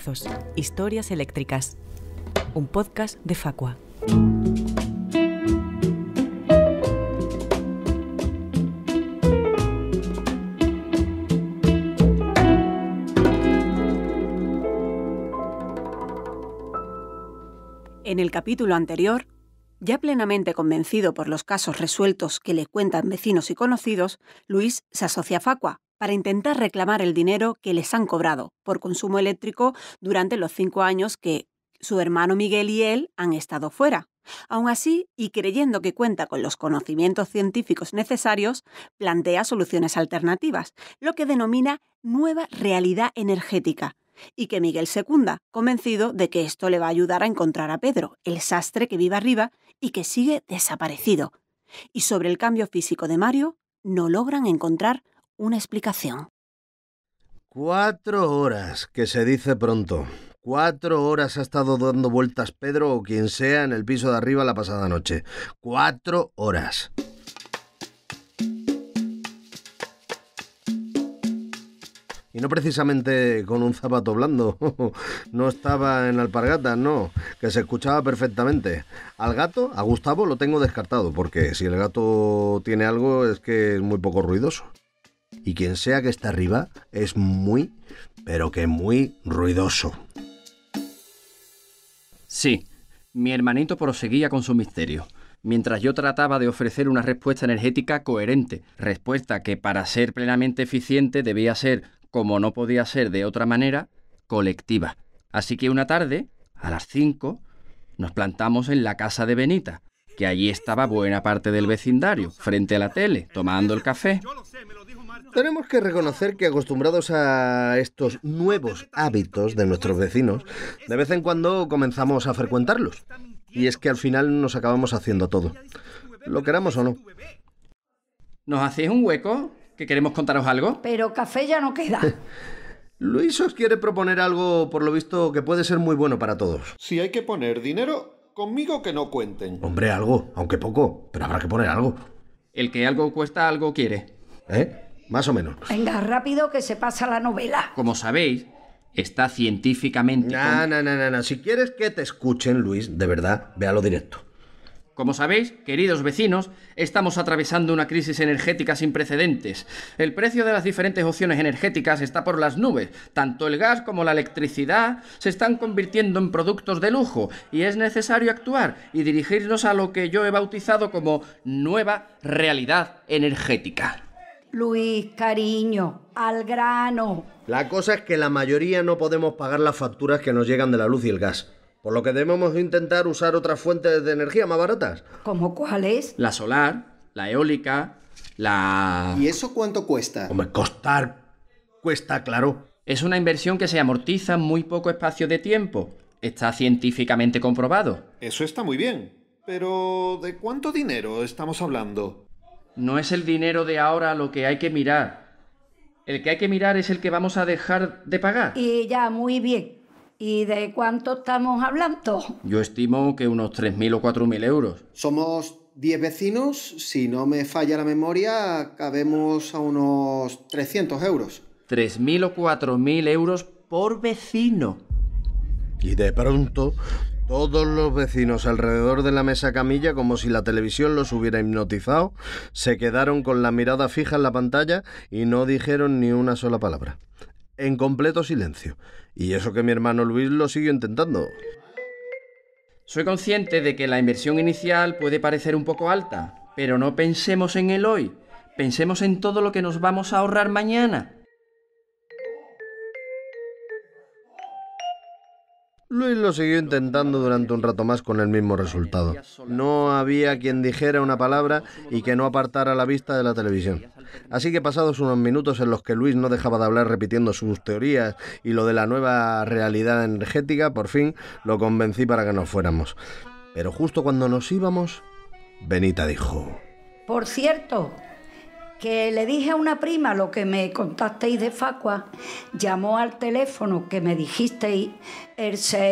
Coletazos, historias eléctricas. Un podcast de Facua. En el capítulo anterior, ya plenamente convencido por los casos resueltos que le cuentan vecinos y conocidos, Luis se asocia a Facua para intentar reclamar el dinero que les han cobrado por consumo eléctrico durante los 5 años que su hermano Miguel y él han estado fuera. Aún así, y creyendo que cuenta con los conocimientos científicos necesarios, plantea soluciones alternativas, lo que denomina nueva realidad energética, y que Miguel secunda, convencido de que esto le va a ayudar a encontrar a Pedro, el sastre que vive arriba y que sigue desaparecido. Y sobre el cambio físico de Mario, no logran encontrar una explicación. 4 horas, que se dice pronto. 4 horas ha estado dando vueltas Pedro o quien sea en el piso de arriba la pasada noche. 4 horas. Y no precisamente con un zapato blando. No estaba en alpargatas, no, que se escuchaba perfectamente. Al gato, a Gustavo, lo tengo descartado, porque si el gato tiene algo es que es muy poco ruidoso. Y quien sea que está arriba es muy, pero que muy ruidoso. Sí, mi hermanito proseguía con su misterio, mientras yo trataba de ofrecer una respuesta energética coherente, respuesta que para ser plenamente eficiente debía ser, como no podía ser de otra manera, colectiva. Así que una tarde, a las 5, nos plantamos en la casa de Benita, que allí estaba buena parte del vecindario, frente a la tele, tomando el café. Tenemos que reconocer que acostumbrados a estos nuevos hábitos de nuestros vecinos, de vez en cuando comenzamos a frecuentarlos. Y es que al final nos acabamos haciendo todo, lo queramos o no. ¿Nos hacéis un hueco? ¿Que queremos contaros algo? Pero café ya no queda. Luis os quiere proponer algo, por lo visto, que puede ser muy bueno para todos. Si hay que poner dinero, conmigo que no cuenten. Hombre, algo, aunque poco, pero habrá que poner algo. El que algo cuesta, algo quiere. Más o menos. Venga, rápido que se pasa la novela. Como sabéis, está científicamente... No. Si quieres que te escuchen, Luis, de verdad, véalo directo. Como sabéis, queridos vecinos, estamos atravesando una crisis energética sin precedentes. El precio de las diferentes opciones energéticas está por las nubes. Tanto el gas como la electricidad se están convirtiendo en productos de lujo y es necesario actuar y dirigirnos a lo que yo he bautizado como nueva realidad energética. Luis, cariño, al grano. La cosa es que la mayoría no podemos pagar las facturas que nos llegan de la luz y el gas. Por lo que debemos intentar usar otras fuentes de energía más baratas. ¿Cómo cuáles? La solar, la eólica, la... ¿Y eso cuánto cuesta? Hombre, cuesta, claro. Es una inversión que se amortiza en muy poco espacio de tiempo. Está científicamente comprobado. Eso está muy bien. Pero ¿de cuánto dinero estamos hablando? No es el dinero de ahora lo que hay que mirar. El que hay que mirar es el que vamos a dejar de pagar. Y ya, muy bien. ¿Y de cuánto estamos hablando? Yo estimo que unos 3.000 o 4.000 euros. Somos 10 vecinos. Si no me falla la memoria, cabemos a unos 300 euros. 3.000 o 4.000 euros por vecino. Y de pronto, todos los vecinos alrededor de la mesa camilla, como si la televisión los hubiera hipnotizado, se quedaron con la mirada fija en la pantalla y no dijeron ni una sola palabra. En completo silencio. Y eso que mi hermano Luis lo siguió intentando. Soy consciente de que la inversión inicial puede parecer un poco alta, pero no pensemos en el hoy. Pensemos en todo lo que nos vamos a ahorrar mañana. Luis lo siguió intentando durante un rato más con el mismo resultado. No había quien dijera una palabra y que no apartara la vista de la televisión. Así que pasados unos minutos en los que Luis no dejaba de hablar repitiendo sus teorías y lo de la nueva realidad energética, por fin lo convencí para que nos fuéramos. Pero justo cuando nos íbamos, Benita dijo: Por cierto, Que le dije a una prima lo que me contasteis de Facua, llamó al teléfono que me dijisteis, el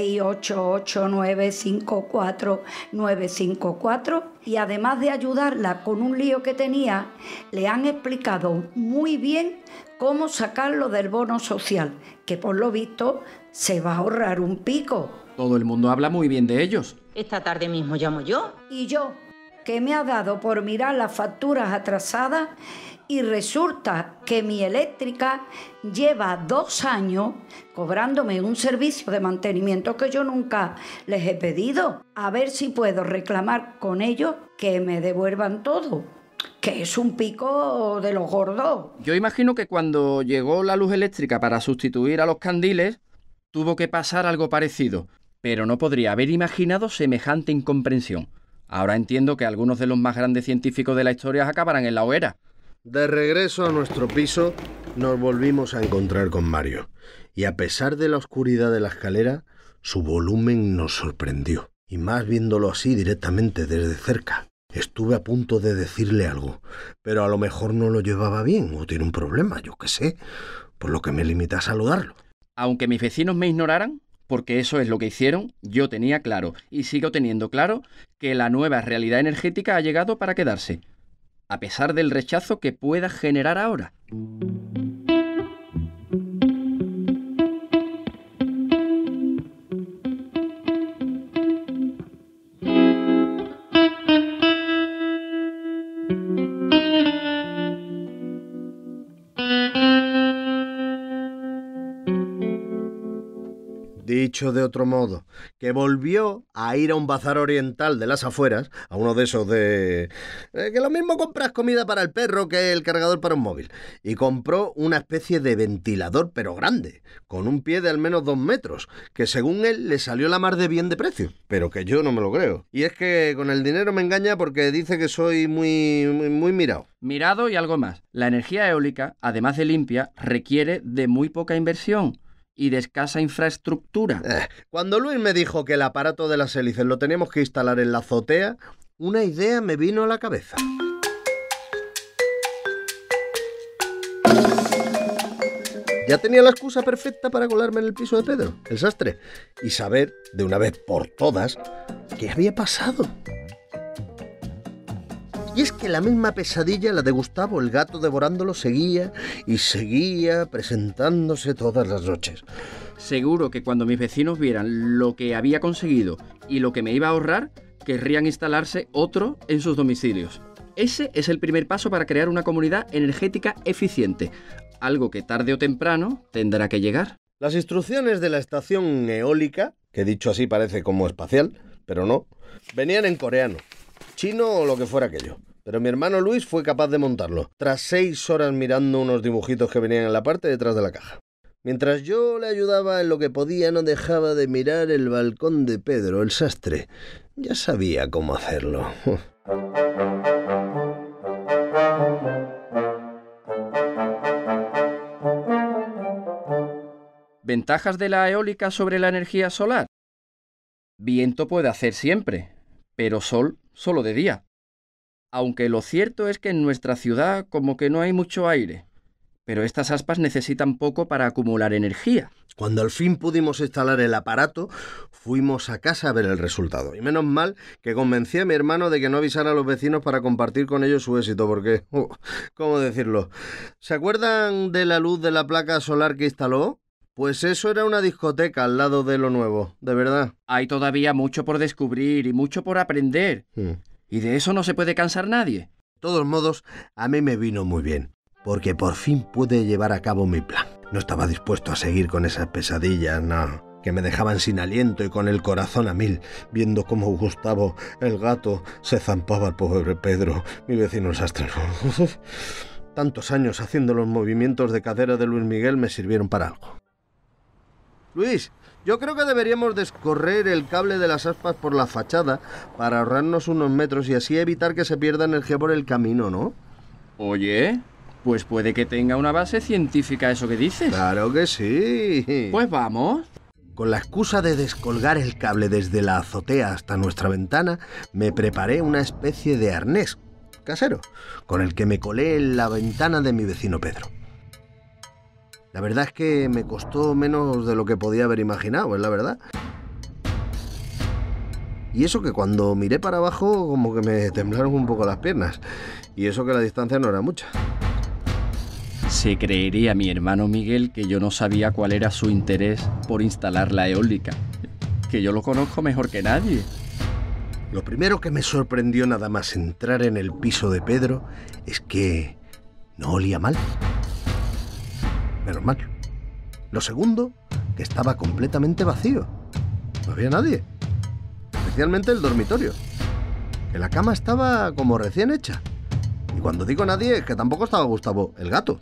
688954954, y además de ayudarla con un lío que tenía, le han explicado muy bien cómo sacarlo del bono social, que por lo visto se va a ahorrar un pico. Todo el mundo habla muy bien de ellos. Esta tarde mismo llamo yo. Y yo, que me ha dado por mirar las facturas atrasadas, y resulta que mi eléctrica lleva 2 años cobrándome un servicio de mantenimiento que yo nunca les he pedido. A ver si puedo reclamar con ellos que me devuelvan todo, que es un pico de los gordos. Yo imagino que cuando llegó la luz eléctrica para sustituir a los candiles, tuvo que pasar algo parecido, pero no podría haber imaginado semejante incomprensión. Ahora entiendo que algunos de los más grandes científicos de la historia acabarán en la hoguera. De regreso a nuestro piso, nos volvimos a encontrar con Mario. Y a pesar de la oscuridad de la escalera, su volumen nos sorprendió. Y más viéndolo así directamente desde cerca. Estuve a punto de decirle algo, pero a lo mejor no lo llevaba bien o tiene un problema, yo qué sé, por lo que me limité a saludarlo. Aunque mis vecinos me ignoraran, porque eso es lo que hicieron, yo tenía claro, y sigo teniendo claro, que la nueva realidad energética ha llegado para quedarse, a pesar del rechazo que pueda generar ahora. Dicho de otro modo, que volvió a ir a un bazar oriental de las afueras, a uno de esos de... que lo mismo compras comida para el perro que el cargador para un móvil, y compró una especie de ventilador, pero grande, con un pie de al menos 2 metros, que según él le salió la mar de bien de precio, pero que yo no me lo creo. Y es que con el dinero me engaña porque dice que soy muy mirado. Mirado y algo más. La energía eólica, además de limpia, requiere de muy poca inversión y de escasa infraestructura. Cuando Luis me dijo que el aparato de las hélices lo teníamos que instalar en la azotea, una idea me vino a la cabeza. Ya tenía la excusa perfecta para colarme en el piso de Pedro, el sastre, y saber, de una vez por todas, qué había pasado. Y es que la misma pesadilla, la de Gustavo, el gato devorándolo, seguía y seguía presentándose todas las noches. Seguro que cuando mis vecinos vieran lo que había conseguido y lo que me iba a ahorrar, querrían instalarse otro en sus domicilios. Ese es el primer paso para crear una comunidad energética eficiente, algo que tarde o temprano tendrá que llegar. Las instrucciones de la estación eólica, que dicho así parece como espacial, pero no, venían en coreano, chino o lo que fuera aquello. Pero mi hermano Luis fue capaz de montarlo, tras 6 horas mirando unos dibujitos que venían en la parte detrás de la caja. Mientras yo le ayudaba en lo que podía, no dejaba de mirar el balcón de Pedro, el sastre. Ya sabía cómo hacerlo. ¿Ventajas de la eólica sobre la energía solar? Viento puede hacer siempre, pero sol solo de día. Aunque lo cierto es que en nuestra ciudad como que no hay mucho aire, pero estas aspas necesitan poco para acumular energía. Cuando al fin pudimos instalar el aparato, fuimos a casa a ver el resultado. Y menos mal que convencí a mi hermano de que no avisara a los vecinos para compartir con ellos su éxito, porque, ¿cómo decirlo? ¿Se acuerdan de la luz de la placa solar que instaló? Pues eso era una discoteca al lado de lo nuevo, de verdad. Hay todavía mucho por descubrir y mucho por aprender. Y de eso no se puede cansar nadie. De todos modos, a mí me vino muy bien, porque por fin pude llevar a cabo mi plan. No estaba dispuesto a seguir con esas pesadillas, no, que me dejaban sin aliento y con el corazón a 1000, viendo cómo Gustavo, el gato, se zampaba al pobre Pedro, mi vecino el sastre. Tantos años haciendo los movimientos de cadera de Luis Miguel me sirvieron para algo. Luis, yo creo que deberíamos descorrer el cable de las aspas por la fachada para ahorrarnos unos metros y así evitar que se pierda energía por el camino, ¿no? Oye, pues puede que tenga una base científica eso que dices. ¡Claro que sí! Pues vamos. Con la excusa de descolgar el cable desde la azotea hasta nuestra ventana, me preparé una especie de arnés, casero, con el que me colé en la ventana de mi vecino Pedro. La verdad es que me costó menos de lo que podía haber imaginado, es la verdad. Y eso que cuando miré para abajo como que me temblaron un poco las piernas. Y eso que la distancia no era mucha. Se creería mi hermano Miguel que yo no sabía cuál era su interés por instalar la eólica. Que yo lo conozco mejor que nadie. Lo primero que me sorprendió nada más entrar en el piso de Pedro es que no olía mal. Menos mal. Lo segundo, que estaba completamente vacío. No había nadie. Especialmente el dormitorio. Que la cama estaba como recién hecha. Y cuando digo nadie, es que tampoco estaba Gustavo, el gato.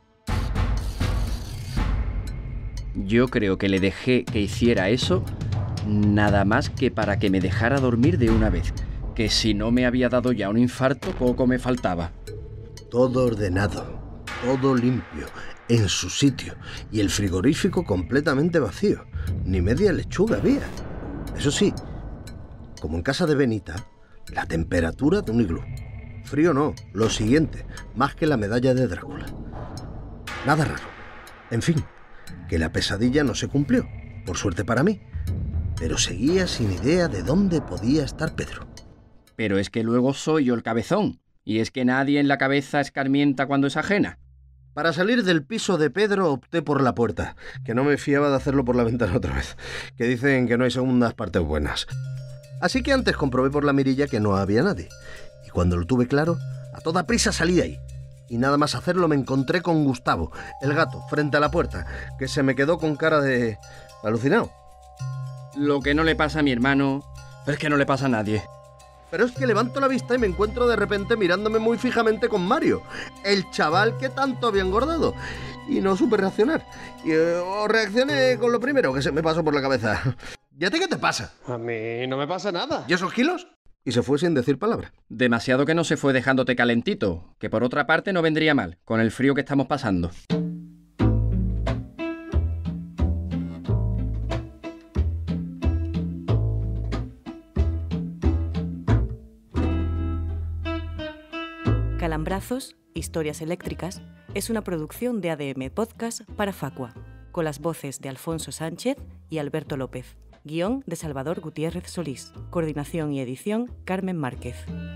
Yo creo que le dejé que hiciera eso nada más que para que me dejara dormir de una vez. Que si no me había dado ya un infarto, poco me faltaba. Todo ordenado, todo limpio, en su sitio. Y el frigorífico completamente vacío. Ni media lechuga había. Eso sí, como en casa de Benita, la temperatura de un iglú. Frío no, lo siguiente, más que la medalla de Drácula. Nada raro. En fin, que la pesadilla no se cumplió, por suerte para mí. Pero seguía sin idea de dónde podía estar Pedro. Pero es que luego soy yo el cabezón. Y es que nadie en la cabeza escarmienta cuando es ajena. Para salir del piso de Pedro opté por la puerta, que no me fiaba de hacerlo por la ventana otra vez, que dicen que no hay segundas partes buenas. Así que antes comprobé por la mirilla que no había nadie. Y cuando lo tuve claro, a toda prisa salí de ahí. Y nada más hacerlo me encontré con Gustavo, el gato, frente a la puerta, que se me quedó con cara de alucinado. Lo que no le pasa a mi hermano es que no le pasa a nadie. Pero es que levanto la vista y me encuentro de repente mirándome muy fijamente con Mario, el chaval que tanto había engordado. Y no supe reaccionar. Y reaccioné con lo primero que se me pasó por la cabeza. ¿Y a ti qué te pasa? A mí no me pasa nada. ¿Y esos kilos? Y se fue sin decir palabra. Demasiado que no se fue dejándote calentito, que por otra parte no vendría mal, con el frío que estamos pasando. Calambrazos, historias eléctricas, es una producción de ADM Podcast para Facua, con las voces de Alfonso Sánchez y Alberto López. Guión de Salvador Gutiérrez Solís. Coordinación y edición Carmen Márquez.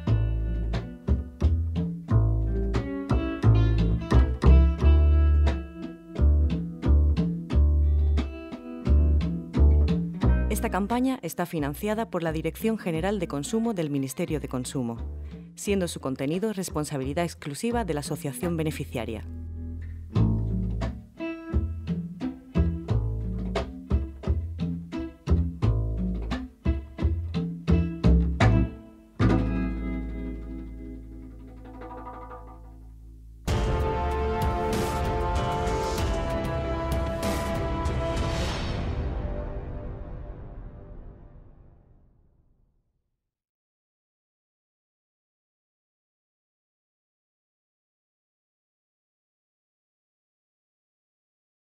Esta campaña está financiada por la Dirección General de Consumo del Ministerio de Consumo, siendo su contenido responsabilidad exclusiva de la asociación beneficiaria.